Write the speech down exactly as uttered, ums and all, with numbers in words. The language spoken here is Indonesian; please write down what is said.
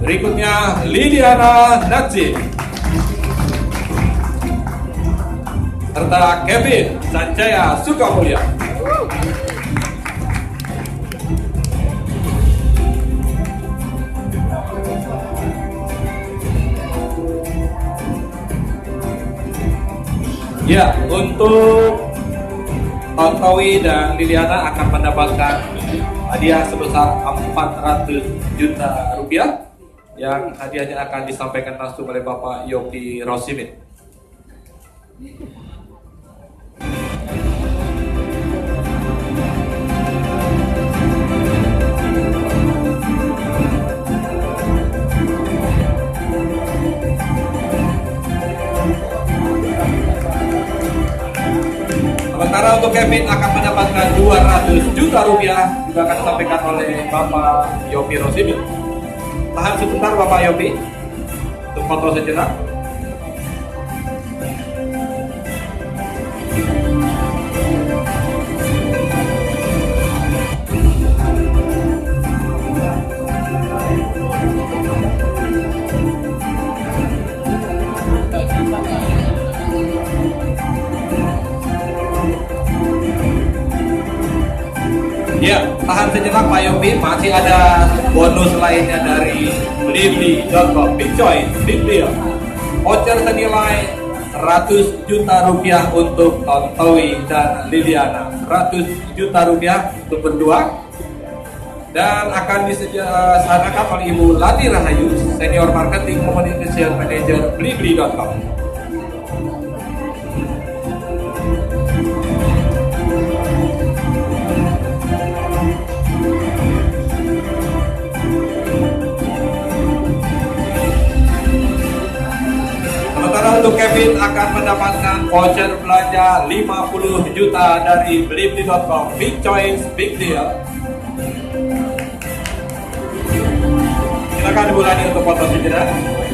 Berikutnya Lidiana Najib serta Kevin Sanjaya Sukamulya. Ya, untuk Tontowi dan Liliana akan mendapatkan hadiah sebesar empat ratus juta rupiah yang hadiahnya akan disampaikan langsung oleh Bapak Yopi Rosimin. Sementara untuk Kevin akan mendapatkan dua ratus juta rupiah juga akan disampaikan oleh Bapak Yopi Rosimin. Tahan sebentar Bapak Yopi untuk foto sejenak. Ya, tahan sejenak Pak Yopi, masih ada bonus lainnya dari Blibli dot com. Big Choice, Big Deal. Voucher senilai seratus juta rupiah untuk Tontowi dan Liliana. seratus juta rupiah untuk berdua. Dan akan disediakan oleh Ibu Lati Rahayu, Senior Marketing Communication Manager Blibli dot com. Sementara untuk Kevin akan mendapatkan voucher belanja lima puluh juta dari Blibli dot com. Big Choice, Big Deal. Silakan Ibu Lani untuk foto sejenak.